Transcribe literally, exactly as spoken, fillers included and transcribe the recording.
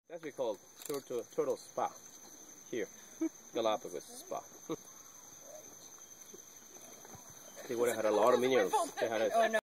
That's what we call turtle, turtle spa here. Galapagos spa. They would have had a lot of minerals. They had a,